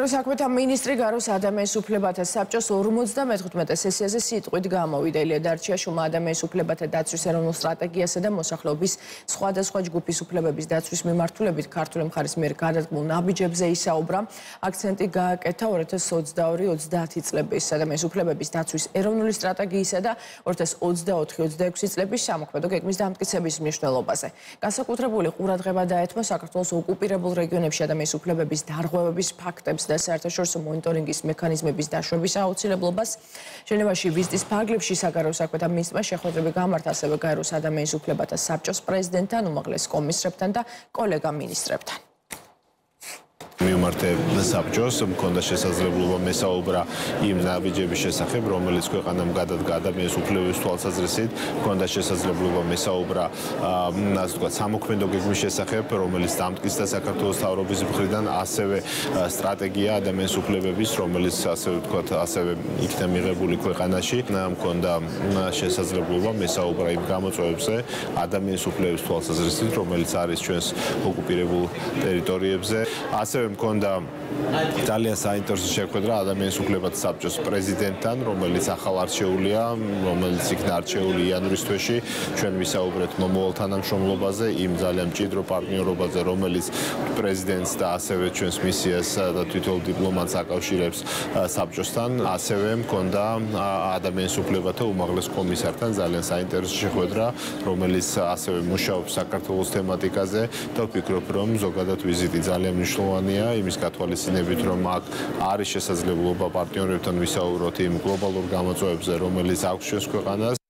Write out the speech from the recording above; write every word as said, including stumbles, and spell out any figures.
საგარეო საქმეთა მინისტრი გაროს ადამიანის უფლებათა საბჭოს ორმოცდამეთხუთმეტე სესიაზე სიტყვით გამოვიდა. ილია დარჩიაშვილმა ადამიანის უფლებათა დაცვის ეროვნულ სტრატეგიასა და მოსახლეობის სხვადასხვა ჯგუფის უფლებების დაცვის მიმართულებით ქართული მხარის მიერ გადადგმულ ნაბიჯებზე ისაუბრა. აქცენტი გააკეთა ორი ათას ოცდაორი ოცდაათი წლების ადამიანის უფლებების დაცვის ეროვნული სტრატეგიისა და ორი ათას ოცდაოთხი ოცდაექვსი წლების სამოქმედო გეგმის დამტკიცების მნიშვნელობაზე. განსაკუთრებული ყურადღება დაეთმო საქართველოს ოკუპირებულ რეგიონებში ადამიანის უფლებების დარღვევების ფაქტებს და საერთაშორისო მონიტორინგის მექანიზმების დაშვების აუცილებლობას. ჟენევაში ვიზიტის ფარგლებში საგარეო საქმეთა მინისტრმა შეხვედრები გამართა ასევე გაეროს ადამიანის უფლებათა საბჭოს პრეზიდენტთან, უმაღლეს კომისრებთან და კოლეგა მინისტრებთან. მიმართე საბჭოს მქონდა შესაძლებლობა მესაუბრა იმ ნაბიჯების შესახებ, რომელიც ქვეყანამ გადადგა ადამიანის უფლებების თვალსაზრისით, მქონდა შესაძლებლობა მესაუბრა ასე ვთქვათ სამოქმედო გეგმის შესახებ, რომელიც დამტკიცდა საქართველოს მთავრობის მხრიდან, ასევე სტრატეგია ადამიანის უფლებების, რომელიც ასე ვთქვათ ასევე იქნა მიღებული ქვეყანაში, მქონდა შესაძლებლობა მესაუბრა იმ გამოწვევებზე ადამიანის უფლებების თვალსაზრისით, რომელიც არის ჩვენს ოკუპირებულ ტერიტორიებზე, ასევე მქონდა ძალიან საინტერესო შეხვედრა ადამიანის უფლებათა საბჭოს პრეზიდენტთან, რომელიც ახალ არჩეულია, რომელიც იქნა არჩეული იანვრის თვეში. ჩვენ ვისაუბრეთ მომავალ თანამშრომლობაზე, იმ ძალიან მჭიდრო პარტნიორობაზე, რომელიც პრეზიდენტს და ასევე ჩვენს მისიას და თვითონ დიპლომატს აკავშირებს საბჭოსთან. ასევე მქონდა ადამიანის უფლებათა უმაღლეს კომისართან ძალიან საინტერესო შეხვედრა, რომელიც ასევე მუშაობს საქართველოს თემატიკაზე და ვფიქრობ, რომ ზოგადად ვიზიტი ძალიან მნიშვნელოვანია. იმის გათვალისწინებით, რომ აქ არის შესაძლებლობა პარტნიორებთან ვისაუბროთ იმ გლობალურ გამოწვევებზე, რომელიც აქვს ჩვენს ქვეყანას.